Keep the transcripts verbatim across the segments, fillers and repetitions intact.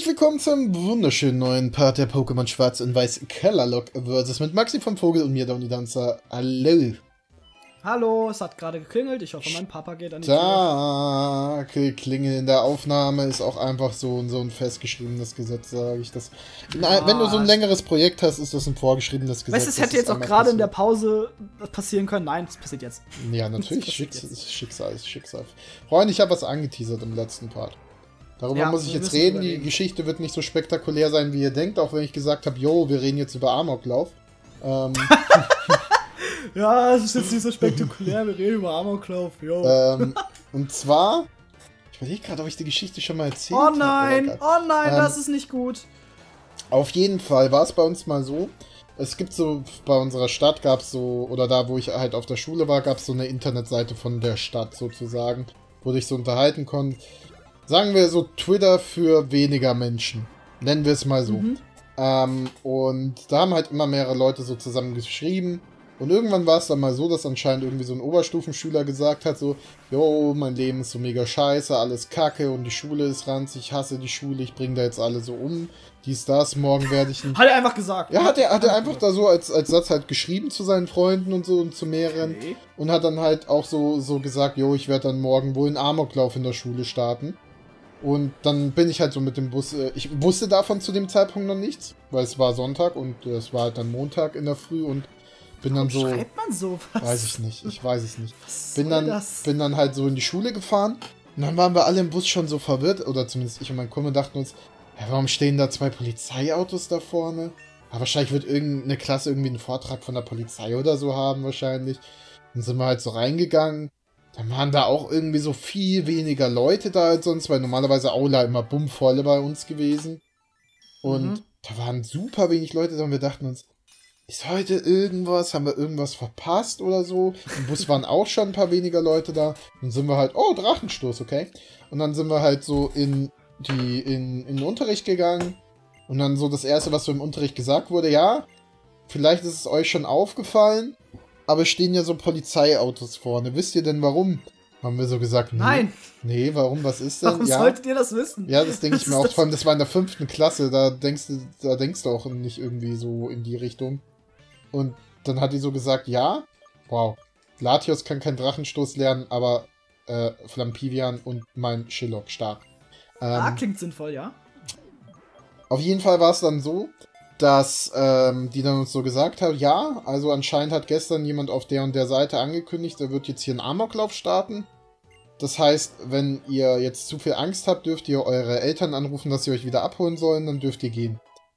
Herzlich willkommen zum wunderschönen neuen Part der Pokémon Schwarz und Weiß Colorlock versus mit Maxi vom Vogel und mir, Donny Dancer. Hallo. Hallo, es hat gerade geklingelt. Ich hoffe, mein Papa geht an die Tür. Da, Klingeln in der Aufnahme ist auch einfach so, so ein festgeschriebenes Gesetz, sage ich das. Na, wenn du so ein längeres Projekt hast, ist das ein vorgeschriebenes Gesetz. Weißt du, es hätte jetzt auch gerade in der Pause passieren können. Nein, es passiert jetzt. Ja, natürlich. Schicks jetzt. Schicksal ist Schicksal. Freunde, ich habe was angeteasert im letzten Part. Darüber ja, muss ich jetzt reden. Die Geschichte wird nicht so spektakulär sein, wie ihr denkt, auch wenn ich gesagt habe, yo, wir reden jetzt über Amoklauf. Ähm... Ja, es ist jetzt nicht so spektakulär, wir reden über Amoklauf, jo. Ähm, und zwar, ich überlege gerade, ob ich die Geschichte schon mal erzählt habe. Oh nein, hab, oh nein, ähm, das ist nicht gut. Auf jeden Fall war es bei uns mal so, es gibt so, bei unserer Stadt gab es so, oder da, wo ich halt auf der Schule war, gab es so eine Internetseite von der Stadt sozusagen, wo ich so unterhalten konnte. Sagen wir so Twitter für weniger Menschen, nennen wir es mal so. Mhm. Ähm, und da haben halt immer mehrere Leute so zusammen geschrieben. Und irgendwann war es dann mal so, dass anscheinend irgendwie so ein Oberstufenschüler gesagt hat, so, jo, mein Leben ist so mega scheiße, alles kacke und die Schule ist ranzig, ich hasse die Schule, ich bringe da jetzt alle so um, dies, das, morgen werde ich... Hat er einfach gesagt. Ja, hat er, hat er einfach da so als, als Satz halt geschrieben zu seinen Freunden und so und zu mehreren. Okay. Und hat dann halt auch so, so gesagt, jo, ich werde dann morgen wohl einen Amoklauf in der Schule starten. Und dann bin ich halt so mit dem Bus, äh, ich wusste davon zu dem Zeitpunkt noch nichts, weil es war Sonntag und äh, es war halt dann Montag in der Früh und bin dann so, schreibt man sowas? Weiß ich nicht, ich weiß es nicht. Was bin dann, das? bin dann halt so in die Schule gefahren und dann waren wir alle im Bus schon so verwirrt, oder zumindest ich und mein Kumpel dachten uns, ja, warum stehen da zwei Polizeiautos da vorne? Ja, wahrscheinlich wird irgendeine Klasse irgendwie einen Vortrag von der Polizei oder so haben wahrscheinlich. Dann sind wir halt so reingegangen, dann waren da auch irgendwie so viel weniger Leute da als sonst, weil normalerweise Aula immer bummvoll bei uns gewesen. Und mhm. da waren super wenig Leute da und wir dachten uns, ist heute irgendwas? Haben wir irgendwas verpasst oder so? Im Bus waren auch schon ein paar weniger Leute da. Dann sind wir halt, oh, Drachenstoß, okay. Und dann sind wir halt so in, die, in, in den Unterricht gegangen. Und dann so das Erste, was so im Unterricht gesagt wurde, ja, vielleicht ist es euch schon aufgefallen, aber es stehen ja so Polizeiautos vorne. Wisst ihr denn warum? Haben wir so gesagt, nee. Nein. Nee, warum? Was ist denn? Warum ja. solltet ihr das wissen? Ja, das denke ich mir auch. Vor allem, das war in der fünften Klasse. Da denkst du, da denkst du auch nicht irgendwie so in die Richtung. Und dann hat die so gesagt, ja, wow, Latios kann keinen Drachenstoß lernen, aber äh, Flampivian und mein Shillock stark. Ähm, ah, klingt sinnvoll, ja. Auf jeden Fall war es dann so, dass ähm, die dann uns so gesagt hat, ja, also anscheinend hat gestern jemand auf der und der Seite angekündigt, er wird jetzt hier einen Amoklauf starten. Das heißt, wenn ihr jetzt zu viel Angst habt, dürft ihr eure Eltern anrufen, dass sie euch wieder abholen sollen, dann dürft ihr gehen.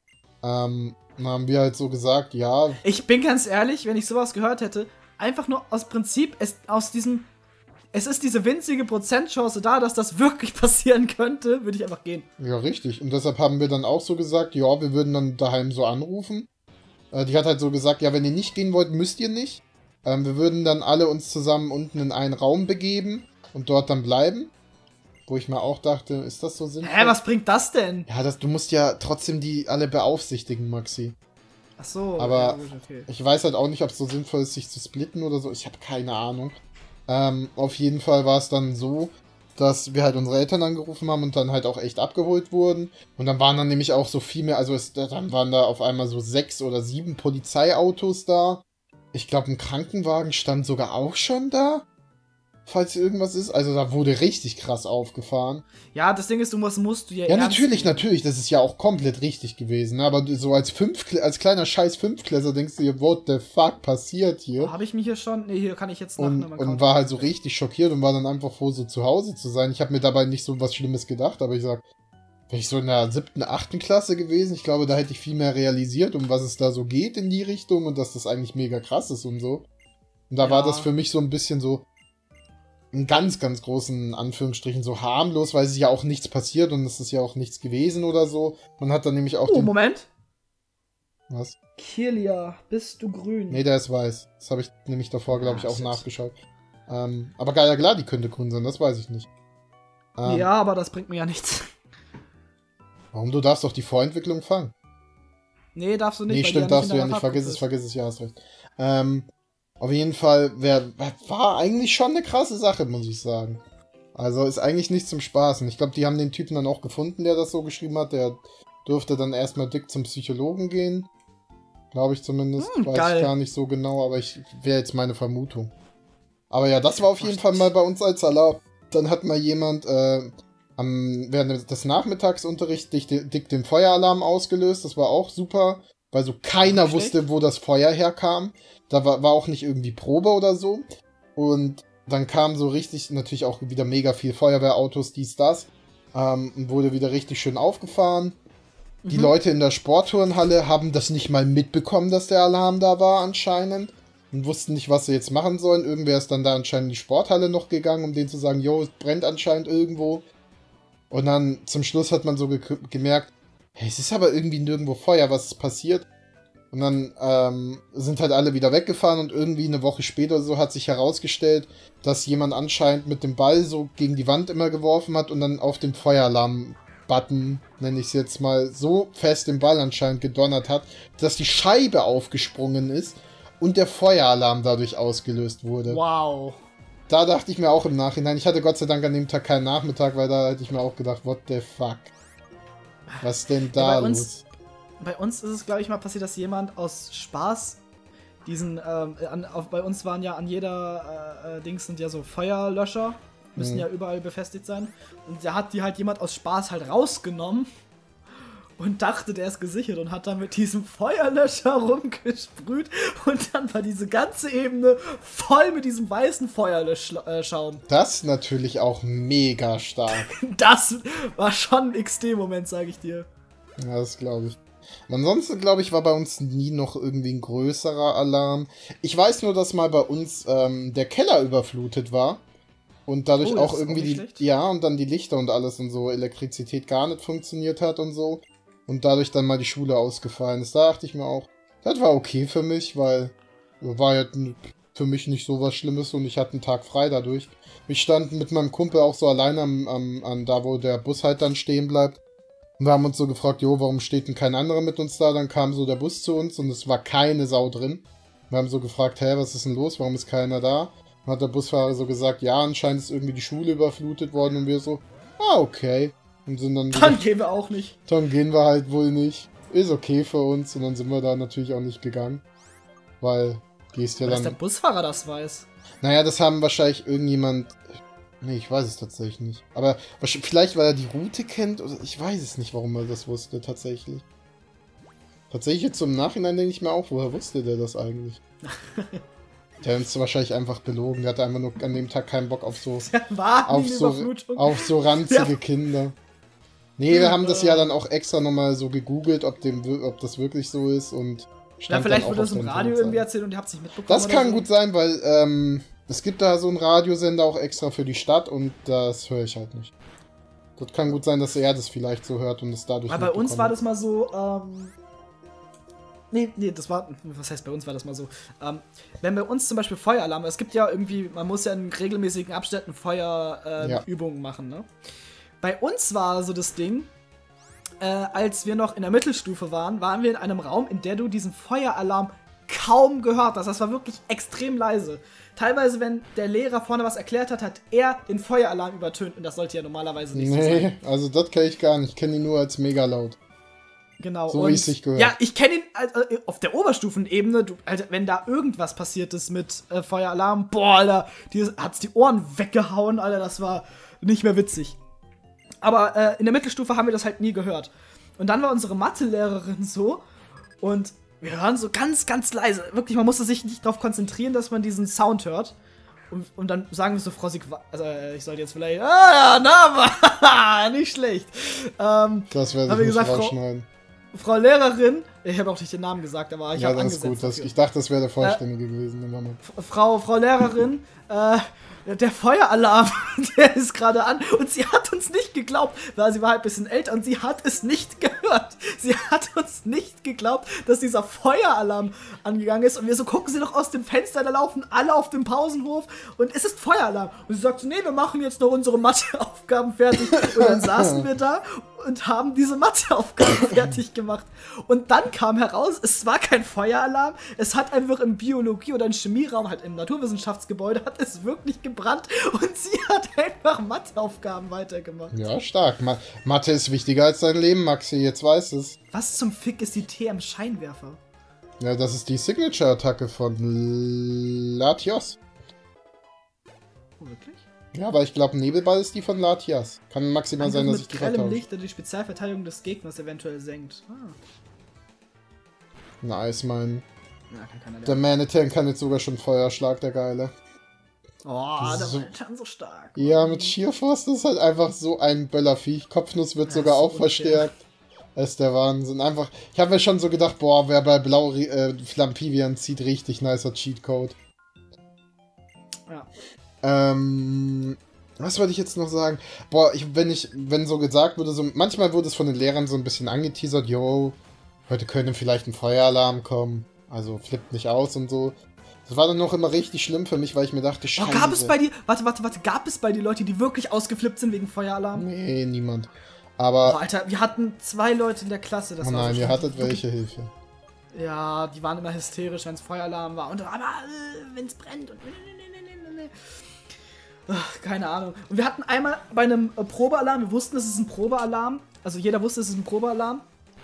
Ähm, dann haben wir halt so gesagt, ja. Ich bin ganz ehrlich, wenn ich sowas gehört hätte, einfach nur aus Prinzip, es, aus diesem, es ist diese winzige Prozentchance da, dass das wirklich passieren könnte, würde ich einfach gehen. Ja, richtig. Und deshalb haben wir dann auch so gesagt, ja, wir würden dann daheim so anrufen. Äh, die hat halt so gesagt, ja, wenn ihr nicht gehen wollt, müsst ihr nicht. Ähm, wir würden dann alle uns zusammen unten in einen Raum begeben und dort dann bleiben. Wo ich mir auch dachte, ist das so sinnvoll? Hä, was bringt das denn? Ja, das, du musst ja trotzdem die alle beaufsichtigen, Maxi. Ach so. Aber ja, gut, okay. Ich weiß halt auch nicht, ob es so sinnvoll ist, sich zu splitten oder so. Ich habe keine Ahnung. Ähm, auf jeden Fall war es dann so, dass wir halt unsere Eltern angerufen haben und dann halt auch echt abgeholt wurden. Und dann waren dann nämlich auch so viel mehr, also es, dann waren da auf einmal so sechs oder sieben Polizeiautos da. Ich glaube, ein Krankenwagen stand sogar auch schon da. Falls irgendwas ist. Also da wurde richtig krass aufgefahren. Ja, das Ding ist, du musst, musst du ja Ja, natürlich, nehmen. natürlich. Das ist ja auch komplett richtig gewesen. Aber so als Fünftklässler, als kleiner scheiß Fünftklässler denkst du dir, what the fuck passiert hier? Habe ich mich hier schon? Nee, hier kann ich jetzt nach Und, und war halt so richtig schockiert und war dann einfach froh, so zu Hause zu sein. Ich habe mir dabei nicht so was Schlimmes gedacht, aber ich sag, wäre ich so in der siebten, achten Klasse gewesen, ich glaube, da hätte ich viel mehr realisiert, um was es da so geht in die Richtung und dass das eigentlich mega krass ist und so. Und da ja. war das für mich so ein bisschen so in ganz, ganz großen Anführungsstrichen so harmlos, weil es ist ja auch nichts passiert und es ist ja auch nichts gewesen oder so. Man hat dann nämlich auch Oh, den... Moment. Was? Kirlia, bist du grün? Nee, der ist weiß. Das habe ich nämlich davor, glaube ich, auch nachgeschaut. Ähm, aber ja, klar, die könnte grün sein, das weiß ich nicht. Ähm, ja, aber das bringt mir ja nichts. Warum? Du darfst doch die Vorentwicklung fangen. Nee, darfst du nicht. Nee, stimmt, darfst du ja nicht. Vergiss es, vergiss es, ja, hast recht. Ähm... Auf jeden Fall wär, war eigentlich schon eine krasse Sache, muss ich sagen. Also ist eigentlich nicht zum Spaß. Und ich glaube, die haben den Typen dann auch gefunden, der das so geschrieben hat. Der durfte dann erstmal dick zum Psychologen gehen. Glaube ich zumindest. Hm, Weiß geil. ich gar nicht so genau, aber ich wäre jetzt meine Vermutung. Aber ja, das war auf jeden Fall mal bei uns als Alarm. Dann hat mal jemand äh, am, während des Nachmittagsunterrichts dick, dick den Feueralarm ausgelöst. Das war auch super, weil so keiner wusste, wo das Feuer herkam. Da war, war auch nicht irgendwie Probe oder so. Und dann kam so richtig, natürlich auch wieder mega viel Feuerwehrautos, dies, das. Ähm, und wurde wieder richtig schön aufgefahren. Die mhm. Leute in der Sportturnhalle haben das nicht mal mitbekommen, dass der Alarm da war anscheinend. Und wussten nicht, was sie jetzt machen sollen. Irgendwer ist dann da anscheinend in die Sporthalle noch gegangen, um denen zu sagen, jo, es brennt anscheinend irgendwo. Und dann zum Schluss hat man so ge gemerkt, hey, es ist aber irgendwie nirgendwo Feuer, was ist passiert? Und dann ähm, sind halt alle wieder weggefahren und irgendwie eine Woche später so hat sich herausgestellt, dass jemand anscheinend mit dem Ball so gegen die Wand immer geworfen hat und dann auf dem Feueralarm-Button, nenne ich es jetzt mal, so fest den Ball anscheinend gedonnert hat, dass die Scheibe aufgesprungen ist und der Feueralarm dadurch ausgelöst wurde. Wow. Da dachte ich mir auch im Nachhinein, ich hatte Gott sei Dank an dem Tag keinen Nachmittag, weil da hätte ich mir auch gedacht, what the fuck? Was ist denn da ja, bei los? Uns, bei uns ist es, glaube ich, mal passiert, dass jemand aus Spaß diesen, ähm, an, auf, bei uns waren ja an jeder äh, Dings sind ja so Feuerlöscher, müssen hm. ja überall befestigt sein. Und da hat die halt jemand aus Spaß halt rausgenommen und dachte, der ist gesichert und hat dann mit diesem Feuerlöscher rumgesprüht und dann war diese ganze Ebene voll mit diesem weißen Feuerlöschschaum. Das natürlich auch mega stark. Das war schon ein X D-Moment, sage ich dir. Ja, das glaube ich. Ansonsten, glaube ich, war bei uns nie noch irgendwie ein größerer Alarm. Ich weiß nur, dass mal bei uns ähm, der Keller überflutet war. Und dadurch oh, auch irgendwie auch die, ja, und dann die Lichter und alles und so, Elektrizität gar nicht funktioniert hat und so. Und dadurch dann mal die Schule ausgefallen ist. Da dachte ich mir auch, das war okay für mich, weil war ja für mich nicht so was Schlimmes und ich hatte einen Tag frei dadurch. Ich stand mit meinem Kumpel auch so alleine am, am, an da, wo der Bus halt dann stehen bleibt. Und wir haben uns so gefragt, jo, warum steht denn kein anderer mit uns da? Dann kam so der Bus zu uns und es war keine Sau drin. Wir haben so gefragt, hä, was ist denn los? Warum ist keiner da? Und hat der Busfahrer so gesagt, ja, anscheinend ist irgendwie die Schule überflutet worden und wir so, ah, okay. Und sind dann, dann gehen wir auch nicht. Dann gehen wir halt wohl nicht. Ist okay für uns. Und dann sind wir da natürlich auch nicht gegangen. Weil, gehst ja dann... Dass der Busfahrer das weiß. Naja, das haben wahrscheinlich irgendjemand... Nee, ich weiß es tatsächlich nicht. Aber vielleicht, weil er die Route kennt, oder ich weiß es nicht, warum er das wusste, tatsächlich. Tatsächlich jetzt so im Nachhinein denke ich mir auch, woher wusste der das eigentlich? Der hat uns wahrscheinlich einfach belogen. Der hatte einfach nur an dem Tag keinen Bock auf so... auf, so auf so ranzige ja. Kinder. Nee, wir haben das ja dann auch extra nochmal so gegoogelt, ob, dem, ob das wirklich so ist und... Ja, vielleicht wurde das im Radio irgendwie erzählt und ihr habt es nicht mitbekommen. Das kann so. gut sein, weil ähm, es gibt da so einen Radiosender auch extra für die Stadt und das höre ich halt nicht. Das kann gut sein, dass er das vielleicht so hört und es dadurch. Aber bei uns war das mal so, ähm. Nee, nee, das war. Was heißt bei uns war das mal so? Ähm, wenn bei uns zum Beispiel Feueralarm, es gibt ja irgendwie, man muss ja in regelmäßigen Abständen Feuerübungen ähm, ja. machen, ne? Bei uns war so das Ding, äh, als wir noch in der Mittelstufe waren, waren wir in einem Raum, in der du diesen Feueralarm kaum gehört hast. Das war wirklich extrem leise. Teilweise, wenn der Lehrer vorne was erklärt hat, hat er den Feueralarm übertönt. Und das sollte ja normalerweise nicht nee, so sein. Nee, also das kenne ich gar nicht. Ich kenne ihn nur als mega laut. Genau. So wie es sich gehört. Ja, ich kenne ihn also, auf der Oberstufenebene. Du, also, wenn da irgendwas passiert ist mit äh, Feueralarm, boah, Alter, die hat's die Ohren weggehauen, Alter, das war nicht mehr witzig. Aber äh, in der Mittelstufe haben wir das halt nie gehört. Und dann war unsere Mathelehrerin so und wir hören so ganz, ganz leise. Wirklich, man musste sich nicht darauf konzentrieren, dass man diesen Sound hört. Und, und dann sagen wir so, Frau Sieg, also ich sollte jetzt vielleicht, ah ja, na, nicht schlecht. Ähm, das werde ich nicht rausschneiden. Frau, Frau Lehrerin, ich habe auch nicht den Namen gesagt, aber ich ja, habe das ist gut. Das, ich dachte, das wäre der Vollständige äh, gewesen. Frau, Frau Lehrerin, äh, der Feueralarm, der ist gerade an und sie hat uns nicht geglaubt, weil sie war halt ein bisschen älter und sie hat es nicht gehört. Sie hat uns nicht geglaubt, dass dieser Feueralarm angegangen ist und wir so, gucken sie doch aus dem Fenster, da laufen alle auf dem Pausenhof und es ist Feueralarm. Und sie sagt so, nee, wir machen jetzt noch unsere Matheaufgaben fertig und dann saßen wir da und haben diese Matheaufgaben fertig gemacht. Und dann kam heraus, es war kein Feueralarm, es hat einfach im Biologie- oder im Chemieraum, halt im Naturwissenschaftsgebäude, hat es wirklich gebrannt und sie hat einfach Matheaufgaben weitergemacht. Ja, stark. Ma Mathe ist wichtiger als dein Leben, Maxi, jetzt weißt du es. Was zum Fick ist die T M-Scheinwerfer? Ja, das ist die Signature-Attacke von Latios. Oh, wirklich? Ja, aber ich glaube, Nebelball ist die von Latias. Kann maximal sein, dass ich die vertausche. Mit vertausche. grellem Licht, der die Spezialverteidigung des Gegners eventuell senkt. Ah. Nice, mein. Ja, kann keiner der Manitan kann jetzt sogar schon Feuerschlag, der Geile. Oh, der so, Manitan so stark. Ja, mit Sheer Force ist halt einfach so ein Böllerviech. Kopfnuss wird ja, sogar auch unfair. Verstärkt. Das ist der Wahnsinn. Einfach, ich habe mir schon so gedacht, boah, wer bei Blau äh, Flampivian zieht, richtig nicer Cheatcode. Ja. Ähm, was wollte ich jetzt noch sagen? Boah, ich, wenn ich, wenn so gesagt wurde, so, manchmal wurde es von den Lehrern so ein bisschen angeteasert, yo, heute könnte vielleicht ein Feueralarm kommen, also flippt nicht aus und so. Das war dann noch immer richtig schlimm für mich, weil ich mir dachte, scheiße. Oh, gab es bei dir, warte, warte, warte, gab es bei dir Leute, die wirklich ausgeflippt sind wegen Feueralarm? Nee, niemand. Aber... Oh, Alter, wir hatten zwei Leute in der Klasse, das oh war nein, so ihr hattet welche, Hilfe. Ja, die waren immer hysterisch, wenn es Feueralarm war und aber äh, wenn es brennt und Ach, keine Ahnung. Und wir hatten einmal bei einem äh, Probealarm, wir wussten, es ist ein Probealarm. Also jeder wusste, es ist ein Probealarm.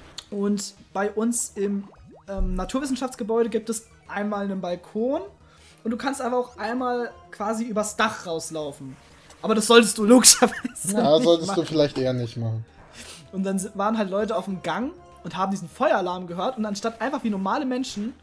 Und bei uns im ähm, Naturwissenschaftsgebäude gibt es einmal einen Balkon. Und du kannst aber auch einmal quasi übers Dach rauslaufen. Aber das solltest du logischerweise Ja, nicht solltest machen. du vielleicht eher nicht machen. Und dann waren halt Leute auf dem Gang und haben diesen Feueralarm gehört. Und anstatt einfach wie normale Menschen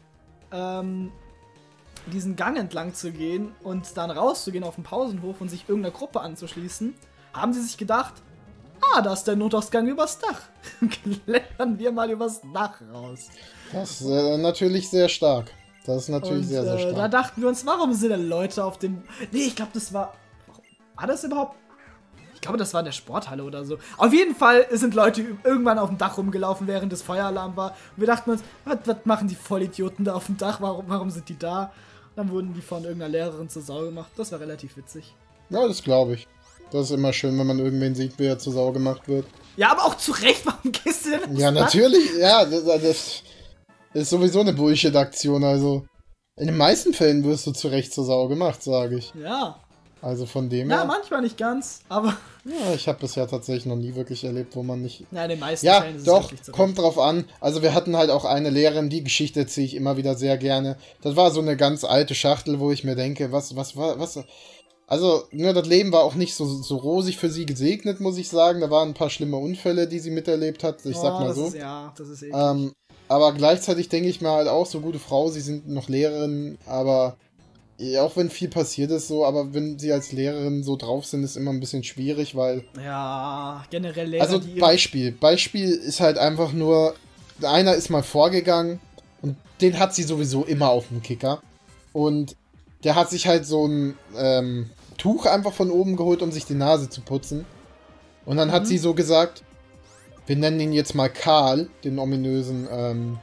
ähm, diesen Gang entlang zu gehen und dann rauszugehen auf den Pausenhof und sich irgendeiner Gruppe anzuschließen, haben sie sich gedacht, ah, da ist der Notausgang übers Dach. Klettern wir mal übers Dach raus. Das ist äh, natürlich sehr stark. Das ist natürlich und, sehr, sehr stark. Äh, da dachten wir uns, warum sind denn Leute auf dem... Nee, ich glaube, das war... War das überhaupt... Ich glaube, das war in der Sporthalle oder so. Auf jeden Fall sind Leute irgendwann auf dem Dach rumgelaufen, während das Feueralarm war. Und wir dachten uns, was, was machen die Vollidioten da auf dem Dach? Warum, warum sind die da? Dann wurden die von irgendeiner Lehrerin zur Sau gemacht. Das war relativ witzig. Ja, das glaube ich. Das ist immer schön, wenn man irgendwen sieht, wie er zur Sau gemacht wird. Ja, aber auch zu Recht. Warum gehst du denn? Ja, natürlich. Ja, das, das ist sowieso eine Bullshit-Aktion. Also, in den meisten Fällen wirst du zu Recht zur Sau gemacht, sage ich. Ja. Also von dem ja, her. Ja, manchmal nicht ganz, aber... Ja, ich habe bisher tatsächlich noch nie wirklich erlebt, wo man nicht... Ja, in den meisten ja, Fällen ist doch, es wirklich kommt drauf an. Also wir hatten halt auch eine Lehrerin, die Geschichte erzähle ich immer wieder sehr gerne. Das war so eine ganz alte Schachtel, wo ich mir denke, was, was, was, was... Also, nur das Leben war auch nicht so, so rosig für sie gesegnet, muss ich sagen. Da waren ein paar schlimme Unfälle, die sie miterlebt hat, ich oh, sag mal das so. Ist, ja, das ist eklig. Ähm, aber gleichzeitig denke ich mir halt auch, so gute Frau, sie sind noch Lehrerin, aber... Ja, auch wenn viel passiert ist, so, aber wenn sie als Lehrerin so drauf sind, ist immer ein bisschen schwierig, weil... Ja, generell Lehrer, Also die... Beispiel. Beispiel ist halt einfach nur, einer ist mal vorgegangen und den hat sie sowieso immer auf dem Kicker. Und der hat sich halt so ein ähm, Tuch einfach von oben geholt, um sich die Nase zu putzen. Und dann mhm. hat sie so gesagt, wir nennen ihn jetzt mal Karl, den ominösen, ähm,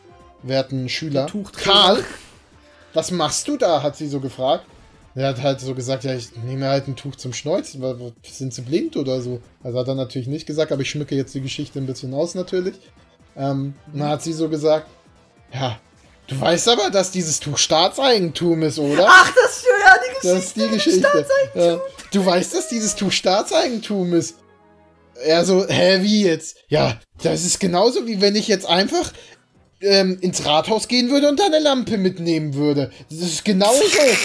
werten Schüler. Karl! Was machst du da? Hat sie so gefragt. Er hat halt so gesagt, ja, ich nehme halt ein Tuch zum Schneuzen, weil sind sie blind oder so? Also hat er natürlich nicht gesagt, aber ich schmücke jetzt die Geschichte ein bisschen aus natürlich. Ähm, und dann hat sie so gesagt, ja, du weißt aber, dass dieses Tuch Staatseigentum ist, oder? Ach, das ist ja die Geschichte. Das ist die Geschichte. Ja. Du weißt, dass dieses Tuch Staatseigentum ist. Er so, hä, wie jetzt? Ja, das ist genauso, wie wenn ich jetzt einfach... Ähm, ins Rathaus gehen würde und da eine Lampe mitnehmen würde. Das ist genauso.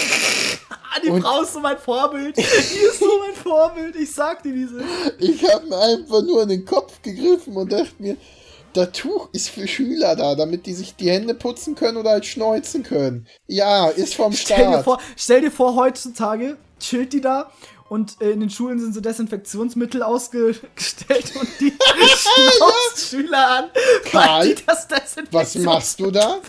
Die und Frau ist so mein Vorbild. Die ist so mein Vorbild. Ich sag dir diese. Ich habe mir einfach nur in den Kopf gegriffen und dachte mir, das Tuch ist für Schüler da, damit die sich die Hände putzen können oder halt schneuzen können. Ja, ist vom Staat. Stell dir vor, stell dir vor heutzutage chillt die da. Und äh, in den Schulen sind so Desinfektionsmittel ausgestellt und die schnauzt Schüler an, Karl, weil die das Desinfektionsmittel... Was machst du da?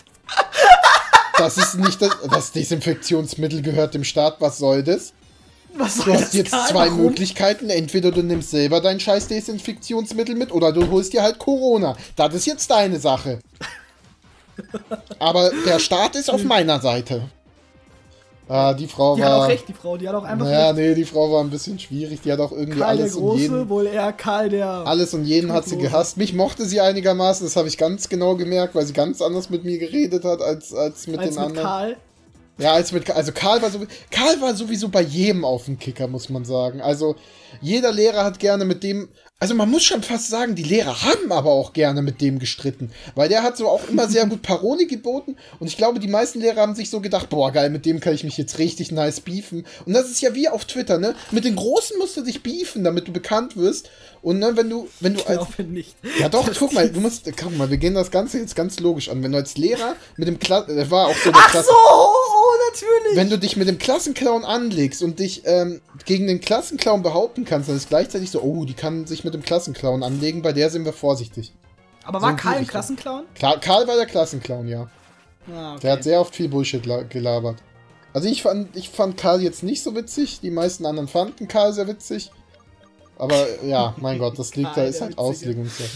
Das ist nicht das... Das Desinfektionsmittel gehört dem Staat, was soll das? Was soll du hast das, jetzt Karl? zwei Warum? Möglichkeiten. Entweder du nimmst selber dein scheiß Desinfektionsmittel mit oder du holst dir halt Corona. Das ist jetzt deine Sache. Aber der Staat ist auf meiner Seite. Ah, die Frau die war... Die hat auch recht, die Frau, die hat auch einfach naja, recht. nee, die Frau war ein bisschen schwierig, die hat auch irgendwie Karl alles der Große, und jeden... wohl eher Karl der... Alles und jeden hat sie gehasst. Mich mochte sie einigermaßen, das habe ich ganz genau gemerkt, weil sie ganz anders mit mir geredet hat, als, als mit als den mit anderen. Karl? Ja, als mit... Also Karl war, so, Karl war sowieso bei jedem auf dem Kicker, muss man sagen. Also jeder Lehrer hat gerne mit dem... Also man muss schon fast sagen, die Lehrer haben aber auch gerne mit dem gestritten. Weil der hat so auch immer sehr gut Paroli geboten. Und ich glaube, die meisten Lehrer haben sich so gedacht, boah, geil, mit dem kann ich mich jetzt richtig nice beefen. Und das ist ja wie auf Twitter, ne? Mit den Großen musst du dich beefen, damit du bekannt wirst. Und ne, wenn du, wenn du als... Ich glaube nicht. Ja doch, guck mal, du musst, guck mal, wir gehen das Ganze jetzt ganz logisch an. Wenn du als Lehrer mit dem Klassen... Das war auch so der Ach Klassen so, oh, natürlich! Wenn du dich mit dem Klassenclown anlegst und dich ähm, gegen den Klassenclown behaupten kannst, dann ist gleichzeitig so, oh, die kann sich mit dem Klassenclown anlegen, bei der sind wir vorsichtig. Aber so war Karl ein Klassenclown? Klar, Karl war der Klassenclown, ja. Ah, okay. Der hat sehr oft viel Bullshit gelabert. Also ich fand, ich fand Karl jetzt nicht so witzig, die meisten anderen fanden Karl sehr witzig. Aber ja, mein Gott, das liegt da, ist halt Auslegungssache.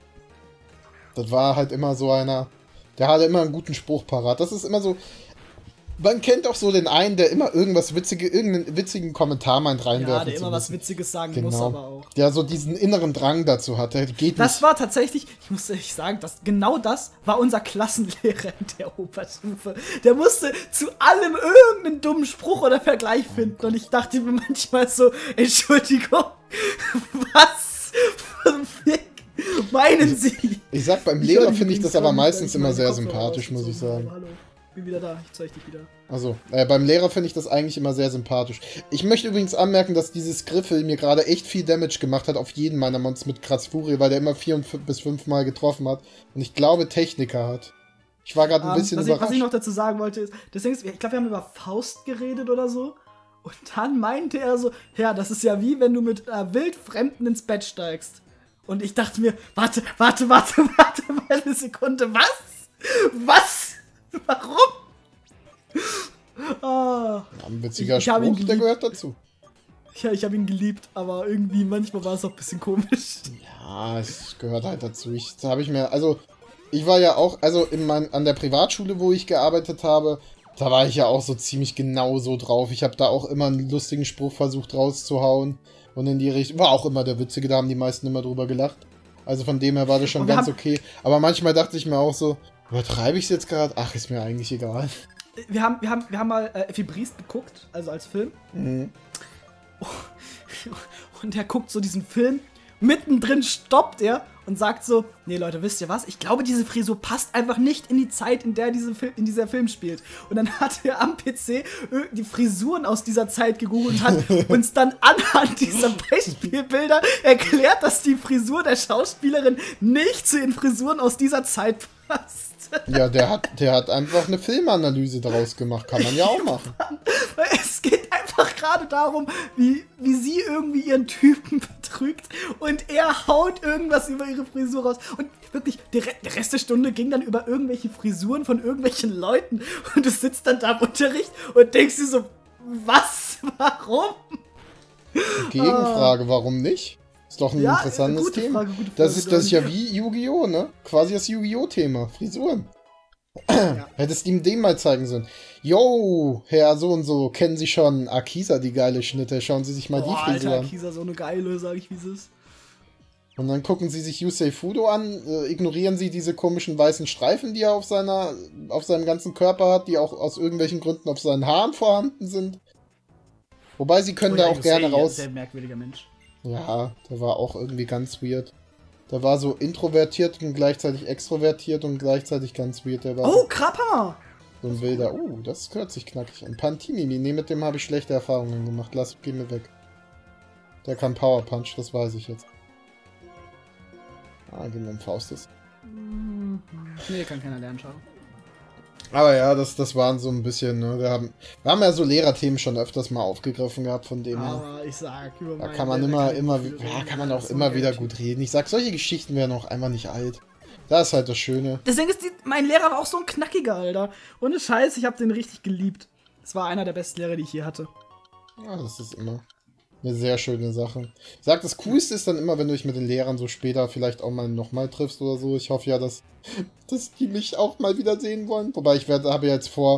Das war halt immer so einer, der hatte immer einen guten Spruch parat. Das ist immer so... Man kennt auch so den einen, der immer irgendwas witzige, irgendeinen witzigen Kommentar meint reinwerfen. Ja, der immer was Witziges sagen genau. muss, aber auch. Der so diesen inneren Drang dazu hat. Der geht das nicht. war tatsächlich, ich muss ehrlich sagen, dass genau das war unser Klassenlehrer in der Oberstufe. Der musste zu allem irgendeinen dummen Spruch oder Vergleich finden. Und ich dachte mir manchmal so, Entschuldigung, was für ein Fick meinen Sie? Ich, ich sag, beim Lehrer finde ich das aber meistens immer sehr sympathisch, muss ich sagen. Hallo. Bin wieder da, ich zeig dich wieder. Also, äh, beim Lehrer finde ich das eigentlich immer sehr sympathisch. Ich möchte übrigens anmerken, dass dieses Griffel mir gerade echt viel Damage gemacht hat auf jeden meiner Mons mit Kratz Furie, weil der immer vier bis fünf Mal getroffen hat. Und ich glaube, Techniker hat. Ich war gerade ein um, bisschen was überrascht. Ich, was ich noch dazu sagen wollte, ist, deswegen ist, ich glaube, wir haben über Faust geredet oder so. Und dann meinte er so, ja, das ist ja wie, wenn du mit äh, Wildfremden ins Bett steigst. Und ich dachte mir, warte, warte, warte, warte, mal eine Sekunde, was? Was? Warum? Ah, ja, ein witziger ich, ich Spruch, der gehört dazu. Ja, ich habe ihn geliebt, aber irgendwie manchmal war es auch ein bisschen komisch. Ja, es gehört halt dazu. Ich, da habe ich mir, also, ich war ja auch, also in mein, an der Privatschule, wo ich gearbeitet habe, da war ich ja auch so ziemlich genau so drauf. Ich habe da auch immer einen lustigen Spruch versucht rauszuhauen. Und in die Richtung, war auch immer der Witzige, da haben die meisten immer drüber gelacht. Also von dem her war das schon ganz okay. Aber manchmal dachte ich mir auch so, übertreibe ich es jetzt gerade? Ach, ist mir eigentlich egal. Wir haben, wir haben, wir haben mal äh, Effi Briest geguckt, also als Film. Mhm. Und er guckt so diesen Film, mittendrin stoppt er und sagt so, nee Leute, wisst ihr was? Ich glaube, diese Frisur passt einfach nicht in die Zeit, in der diese Fil in dieser Film spielt. Und dann hat er am P C die Frisuren aus dieser Zeit gegoogelt und hat uns dann anhand dieser Beispielbilder erklärt, dass die Frisur der Schauspielerin nicht zu den Frisuren aus dieser Zeit passt. Ja, der hat, der hat einfach eine Filmanalyse daraus gemacht. Kann man ja auch machen. Es geht einfach gerade darum, wie, wie sie irgendwie ihren Typen betrügt und er haut irgendwas über ihre Frisur raus. Und wirklich, der, Re der Rest der Stunde ging dann über irgendwelche Frisuren von irgendwelchen Leuten und du sitzt dann da im Unterricht und denkst dir so, was? Warum? Gegenfrage, warum nicht? Ist doch ein ja, interessantes gute Thema. Frage, gute Frage, das, ist, das ist ja wie Yu-Gi-Oh!, ne? Quasi das Yu-Gi-Oh!-Thema. Frisuren. Ja. Hättest ihm den mal zeigen sollen. Yo, Herr so und so, kennen Sie schon Akisa, die geile Schnitte? Schauen Sie sich mal Boah, die Frisur Alter, an. Akisa, so eine geile, sag ich, wie es ist. Und dann gucken Sie sich Yusei Fudo an, äh, ignorieren Sie diese komischen weißen Streifen, die er auf seiner, auf seinem ganzen Körper hat, die auch aus irgendwelchen Gründen auf seinen Haaren vorhanden sind. Wobei Sie können oh, ja, da auch Yusei, gerne raus. Sehr merkwürdiger Mensch. Ja, der war auch irgendwie ganz weird. Der war so introvertiert und gleichzeitig extrovertiert und gleichzeitig ganz weird. Der war oh, Krapper! So ein wilder. Uh, das hört sich knackig an. Pantimimi, nee, mit dem habe ich schlechte Erfahrungen gemacht. Lass, geh mir weg. Der kann Power Punch, das weiß ich jetzt. Ah, gehen wir im Faustus. Nee, kann keiner lernen, schau. Aber ja, das, das waren so ein bisschen, ne, wir haben, wir haben ja so Lehrerthemen schon öfters mal aufgegriffen gehabt, von dem her. Aber ich sag, über da kann man immer, immer, ja, kann man auch immer wieder gut reden. Ich sag, solche Geschichten werden auch einfach nicht alt. Das ist halt das Schöne. Deswegen ist die, mein Lehrer war auch so ein knackiger, Alter. Ohne Scheiß, ich hab den richtig geliebt. Es war einer der besten Lehrer, die ich je hatte. Ja, das ist immer eine sehr schöne Sache. Ich sag, das Coolste ist dann immer, wenn du dich mit den Lehrern so später vielleicht auch mal nochmal triffst oder so. Ich hoffe ja, dass, dass die mich auch mal wieder sehen wollen. Wobei ich werde, habe jetzt vor,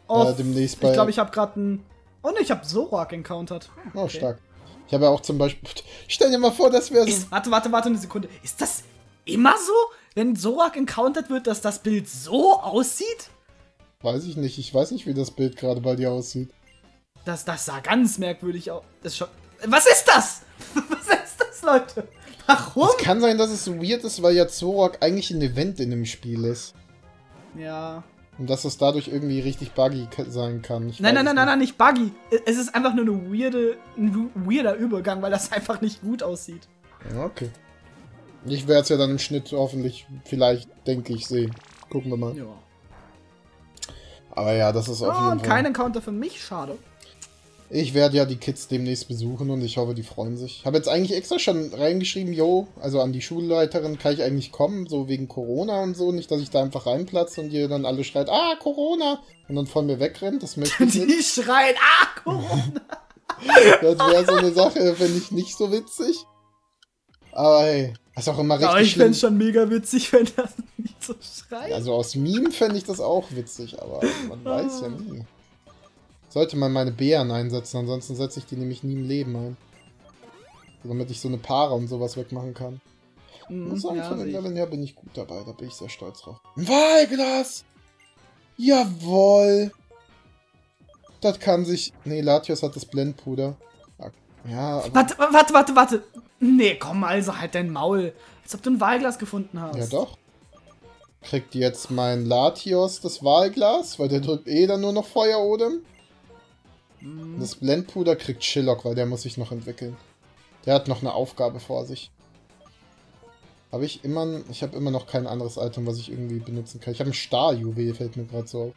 Oh, äh, demnächst bei... Ich glaube, ich habe gerade einen... Oh ne, ich habe Zorak encountered. Oh, okay. stark. Ich habe ja auch zum Beispiel... Stell dir mal vor, das wäre so... Warte, warte, warte eine Sekunde. Ist das immer so, wenn Zorak encountered wird, dass das Bild so aussieht? Weiß ich nicht. Ich weiß nicht, wie das Bild gerade bei dir aussieht. Das, das sah ganz merkwürdig aus. Das schon... Was ist das? Was ist das, Leute? Warum? Es kann sein, dass es so weird ist, weil ja Zorak eigentlich ein Event in dem Spiel ist. Ja... Und dass es dadurch irgendwie richtig buggy sein kann. Ich nein, nein, nein, nein, nein, nicht buggy. Es ist einfach nur eine weirde, ein weirder Übergang, weil das einfach nicht gut aussieht. Okay. Ich werde es ja dann im Schnitt hoffentlich, vielleicht, denke ich, sehen. Gucken wir mal. Ja. Aber ja, das ist auf Oh, jeden und Fall... kein Encounter für mich, schade. Ich werde ja die Kids demnächst besuchen und ich hoffe, die freuen sich. Ich habe jetzt eigentlich extra schon reingeschrieben, jo, also an die Schulleiterin kann ich eigentlich kommen, so wegen Corona und so. Nicht, dass ich da einfach reinplatze und ihr dann alle schreit, ah, Corona! Und dann von mir wegrennt, das möchte ich nicht. Die schreien, ah, Corona! Das wäre so eine Sache, finde ich nicht so witzig. Aber hey, ist auch immer richtig aber ich schlimm. fände es schon mega witzig, wenn das nicht so schreit. Also aus Meme fände ich das auch witzig, aber man weiß ja nie. Sollte man meine Bären einsetzen, ansonsten setze ich die nämlich nie im Leben ein. Damit ich so eine Para und sowas wegmachen kann. Mm, Ich muss sagen, ja, von den ich. Leveln her bin ich gut dabei, da bin ich sehr stolz drauf. Ein Wahlglas! Jawohl! Das kann sich... Nee, Latios hat das Blendpuder. Ja, aber... Warte, warte, warte, warte. Nee, komm, also halt dein Maul. Als ob du ein Wahlglas gefunden hast. Ja doch. Kriegt jetzt mein Latios das Wahlglas, weil der drückt eh dann nur noch Feuerodem. Mm. Das Blendpuder kriegt Shillock, weil der muss sich noch entwickeln. Der hat noch eine Aufgabe vor sich. Habe ich immer... Ich habe immer noch kein anderes Item, was ich irgendwie benutzen kann. Ich habe ein Starjuwel, fällt mir gerade so auf.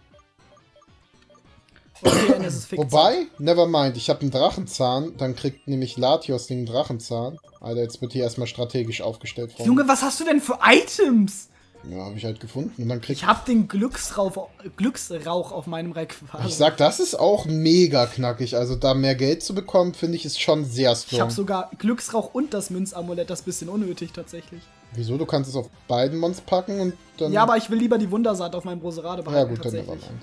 Okay, dann ist es fix. Wobei, nevermind, ich habe einen Drachenzahn, dann kriegt nämlich Latios den Drachenzahn. Alter, jetzt wird hier erstmal strategisch aufgestellt. Von Junge, was hast du denn für Items? Ja, habe ich halt gefunden. Und dann kriegt... Ich hab den Glücksrauch, Glücksrauch auf meinem Rayquaza. Ich sag, das ist auch mega knackig. Also da mehr Geld zu bekommen, finde ich, ist schon sehr strong. Ich hab sogar Glücksrauch und das Münzamulett, das ist ein bisschen unnötig tatsächlich. Wieso? Du kannst es auf beiden Mons packen und dann... Ja, aber ich will lieber die Wundersaat auf meinem Roserade Ja behalten, gut, dann tatsächlich. nevermind.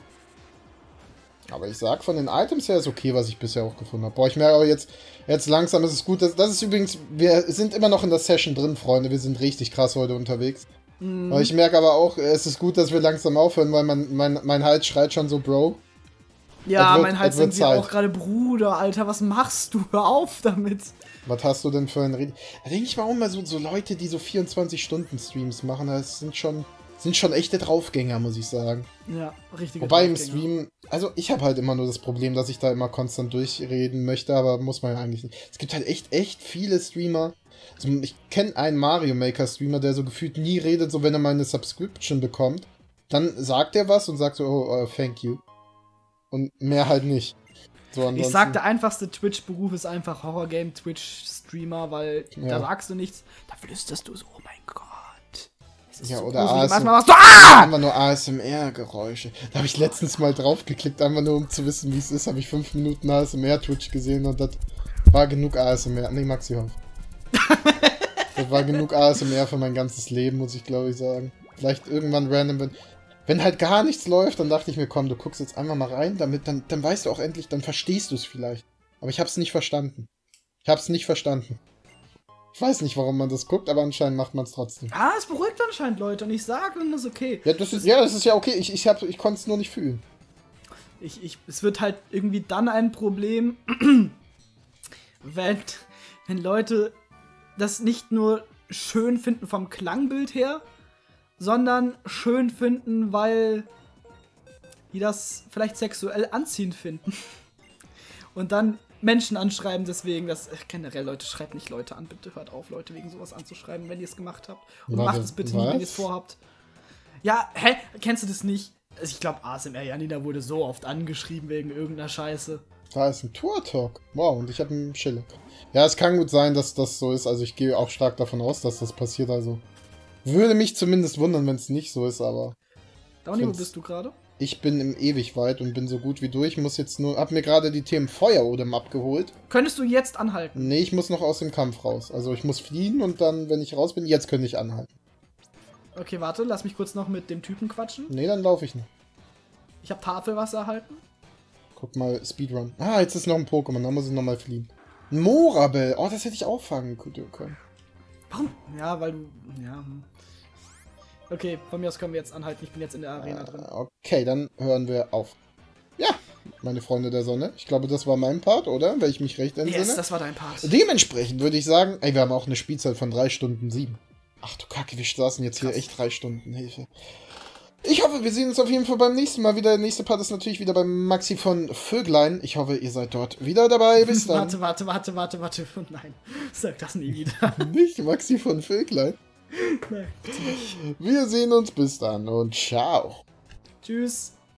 Aber ich sag, von den Items her ist okay, was ich bisher auch gefunden habe. Boah, ich merke aber jetzt, jetzt langsam ist es gut. Das, das ist übrigens, wir sind immer noch in der Session drin, Freunde. Wir sind richtig krass heute unterwegs. Mhm. Aber ich merke aber auch, es ist gut, dass wir langsam aufhören, weil mein, mein, mein Hals schreit schon so, Bro. Ja, wird, mein Hals es wird denkt Zeit. auch gerade, Bruder, Alter, was machst du? Hör auf damit. Was hast du denn für ein Reden? Da denke ich mal auch mal so, so Leute, die so vierundzwanzig-Stunden-Streams machen, das sind schon, sind schon echte Draufgänger, muss ich sagen. Ja, richtig. Wobei im Stream, also ich habe halt immer nur das Problem, dass ich da immer konstant durchreden möchte, aber muss man ja eigentlich nicht. Es gibt halt echt, echt viele Streamer. Also ich kenne einen Mario Maker Streamer, der so gefühlt nie redet, so wenn er mal eine Subscription bekommt. Dann sagt er was und sagt so, oh, uh, thank you. Und mehr halt nicht. So, ich sag, der einfachste Twitch-Beruf ist einfach Horror-Game-Twitch-Streamer, weil Ja. da sagst du nichts, da flüsterst du so, oh mein Gott. Das ist Ja, so oder gruselig. A S M Manchmal machst du, ah! Einfach nur A S M R-Geräusche. Da habe ich letztens mal drauf geklickt, einfach nur um zu wissen, wie es ist. Habe ich fünf Minuten A S M R-Twitch gesehen und das war genug A S M R. Nee, Maxi Hoff. Das war genug A S M R für mein ganzes Leben, muss ich glaube ich sagen. Vielleicht irgendwann random, wenn, wenn halt gar nichts läuft, dann dachte ich mir, komm, du guckst jetzt einmal mal rein, damit dann, dann weißt du auch endlich, dann verstehst du es vielleicht. Aber ich habe es nicht verstanden. Ich habe es nicht verstanden. Ich weiß nicht, warum man das guckt, aber anscheinend macht man es trotzdem. Ah, es beruhigt anscheinend Leute und ich sage, dann ist okay. Ja, das ist, ja, das ist ja okay. Ich, ich, hab- ich konnte es nur nicht fühlen. Ich, ich, es wird halt irgendwie dann ein Problem, wenn, wenn Leute das nicht nur schön finden vom Klangbild her, sondern schön finden, weil die das vielleicht sexuell anziehend finden. Und dann Menschen anschreiben deswegen, dass generell Leute, schreibt nicht Leute an, bitte hört auf, Leute wegen sowas anzuschreiben, wenn ihr es gemacht habt. Und Warte, macht es bitte was? nie, wenn ihr es vorhabt. Ja, hä? Kennst du das nicht? Also ich glaube, A S M R Janina wurde so oft angeschrieben wegen irgendeiner Scheiße. Da ist ein Tour-Talk. Wow, und ich habe einen Schiller. Ja, es kann gut sein, dass das so ist. Also ich gehe auch stark davon aus, dass das passiert. Also würde mich zumindest wundern, wenn es nicht so ist, aber Downey, wo Find's- bist du gerade? ich bin im Ewigweit und bin so gut wie durch. Muss jetzt nur, hab mir gerade die Themen Feuerodem abgeholt. Könntest du jetzt anhalten? Nee, ich muss noch aus dem Kampf raus. Also ich muss fliehen und dann, wenn ich raus bin, jetzt könnte ich anhalten. Okay, warte, lass mich kurz noch mit dem Typen quatschen. Nee, dann laufe ich noch. Ich habe Tafelwasser erhalten. Guck mal, Speedrun. Ah, jetzt ist noch ein Pokémon, da muss ich nochmal fliehen. Ein Morabel. Oh, das hätte ich auffangen können. Warum? Ja, weil du... Ja. Okay, von mir aus können wir jetzt anhalten. Ich bin jetzt in der Arena äh, drin. Okay, dann hören wir auf. Ja, meine Freunde der Sonne. Ich glaube, das war mein Part, oder? Wenn ich mich recht entsinne. Yes, das war dein Part. Dementsprechend würde ich sagen, ey, wir haben auch eine Spielzeit von drei Stunden sieben. Ach du Kacke, wir saßen jetzt Krass. hier echt drei Stunden. Hilfe. Ich hoffe, wir sehen uns auf jeden Fall beim nächsten Mal wieder. Der nächste Part ist natürlich wieder beim Maxi von Vöglein. Ich hoffe, ihr seid dort wieder dabei. Bis dann. Warte, warte, warte, warte, warte. Nein, sag das nie wieder. Nicht Maxi von Vöglein? Nein, bitte nicht. Wir sehen uns bis dann und ciao. Tschüss.